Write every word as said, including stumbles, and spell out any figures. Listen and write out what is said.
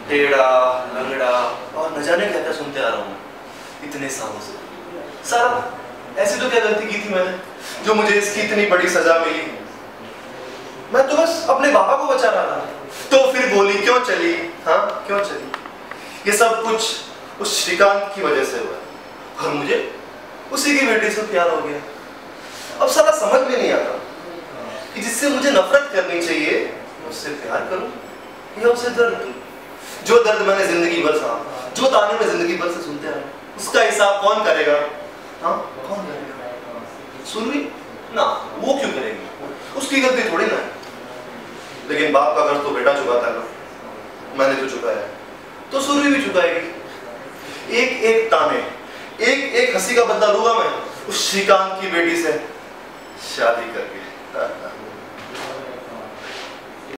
टेढ़ा लंगड़ा और न जाने क्या क्या सुनते आ रहा हूँ इतने सालों से। सारा ऐसी तो क्या गलती की थी मैंने जो मुझे इसकी इतनी बड़ी सजा मिली? मैं तो बस अपने बाबा को बचा रहा था। तो फिर बोली क्यों चली? हाँ क्यों चली? ये सब कुछ उस श्रीकांत की वजह से हुआ और मुझे उसी की बेटी से प्यार हो गया। अब सारा समझ में नहीं आता कि जिससे मुझे नफरत करनी चाहिए उससे प्यार करूं या उसे दर्द दूं। जो दर्द मैंने जिंदगी भर सहा, जो ताने में जिंदगी भर से सुनते आए, उसका हिसाब कौन करेगा? हाँ कौन करेगा? सुनवी ना, वो क्यों करेगी? उसकी गलती थोड़ी ना है। लेकिन बाप का कर्ज तो बेटा चुकाता है ना, मैंने तो चुकाया, तो सुरभि भी चुकाएगी। एक एक ताने, एक एक हंसी का बदला लूंगा मैं उस श्रीकांत की बेटी से शादी करके।